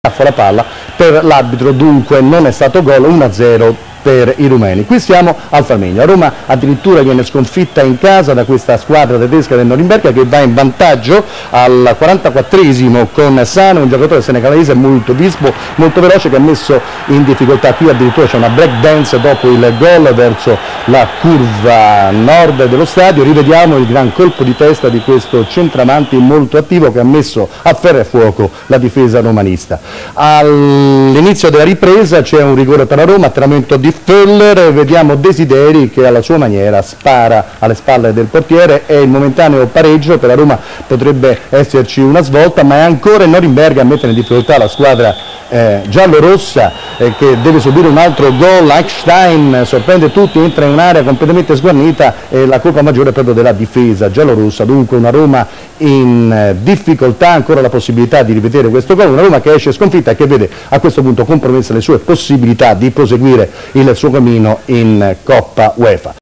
la palla per l'arbitro, dunque non è stato gol, 1-0 per i rumeni. Qui siamo al Flaminio, Roma addirittura viene sconfitta in casa da questa squadra tedesca del Norimberga che va in vantaggio al 44esimo con Sano, un giocatore senegalese molto vispo, molto veloce, che ha messo in difficoltà. Qui addirittura c'è una break dance dopo il gol verso la curva nord dello stadio. Rivediamo il gran colpo di testa di questo centravanti molto attivo che ha messo a ferro e fuoco la difesa romanista. All'inizio della ripresa c'è un rigore per la Roma, atterramento di Föller, vediamo Desideri che alla sua maniera spara alle spalle del portiere, e il momentaneo pareggio. Per la Roma potrebbe esserci una svolta, ma è ancora il Norimberga a mettere in difficoltà la squadra giallorossa che deve subire un altro gol. Einstein sorprende tutti, entra in un'area completamente sguarnita e la colpa maggiore è proprio della difesa giallorossa. Dunque una Roma in difficoltà, ancora la possibilità di rivedere questo gol, una Roma che esce sconfitta e che vede a questo punto compromesse le sue possibilità di proseguire il suo cammino in Coppa UEFA.